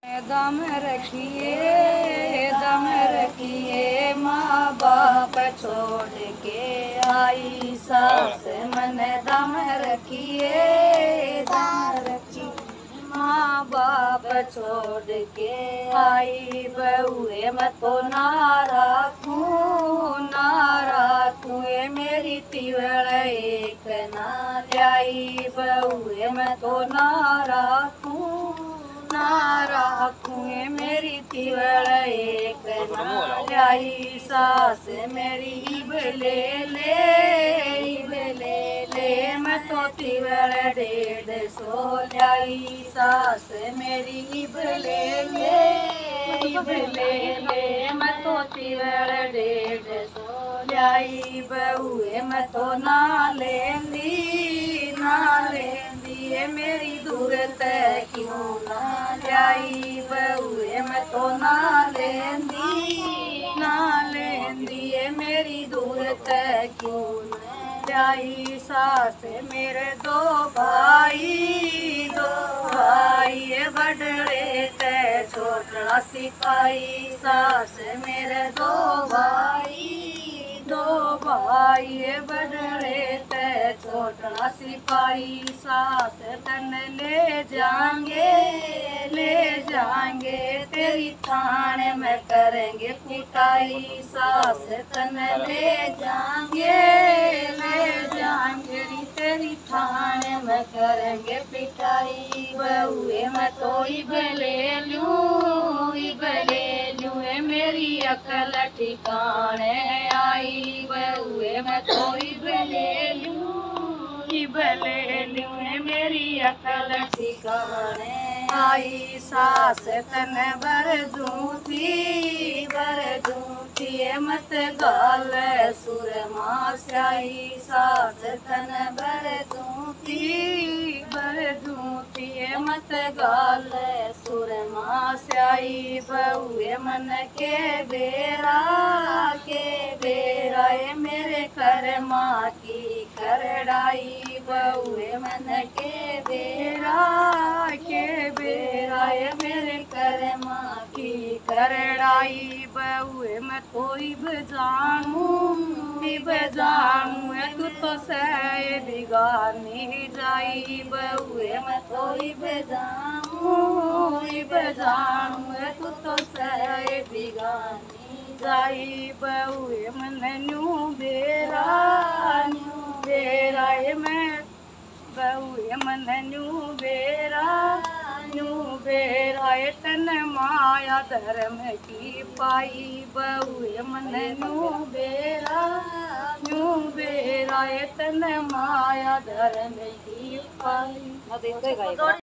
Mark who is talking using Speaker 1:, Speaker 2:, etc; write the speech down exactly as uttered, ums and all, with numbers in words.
Speaker 1: दम रखिए दम रखिए माँ बाप छोड़ के आई सास मन दम रखिए दम रखिए माँ बाप छोड़ के आई बहुए मत को ना राखूं ना राखूं ये मेरी तिवड़ एक ना लाई बहुए मत को ना राखूं ना राखूं ये मेरी तिवड़ एक ना लाई सास मेरी इब ले ले इब ले ले मैं तो तिवड़ डेढ़ सौ लाई सास मेरी इब ले ले इब ले ले मैं तो तिवड़ डेढ़ सौ लाई बहुए मैं तो ना लेंदी ना लेंदी ये मेरी दूरत क्यों ना लाई बहुए मैं तो ना लेंदी ना लेंदी ये मेरी दूरत क्यों ना लाई सास मेरे दो भाई दो भाई ये बड़े ते छोटा सिपाही सास मेरे दो भाई दो भाई ये बड़े ते छोटा सिपाही सास तन ले जाएंगे ले जाएंगे तेरी थाने में करेंगे पिटाई सास तन ले जाएंगे ले जाएंगे तेरी थाने में करेंगे पिटाई बहुए मैं तो इब ले लूं इब ले लूं मेरी अकल ठिकाने आई बहुए मैं तो इब ले लूं इब ले लूं मेरी अकल ठिकाने आई सास तन बर दूती बर दूती मत गाल सुर मास्याई सास तन बर दूती बर दूती मत गाल सुर मास्याई बहुए मन के बेरा के बेरा ये मेरे कर माँ की करड़ाई बहुए मन के बेरा के बेरा ये मेरे कर माँ की करड़ाई बहुए मैं कोई बजाऊं बजाऊं तू तो से बिगानी जाई बहुए मैं कोई बजाऊं बजाऊं तू तो से बिगानी जाई बहुए मन न्यू बेरा न्यू बेरा ये मैं बहुए मन न्यू बेरा न्यू बेरा ये तन माया धर्म की पाई बहुए मन न्यू बेरा न्यू बेरा ये तन माया धर्म की पाई।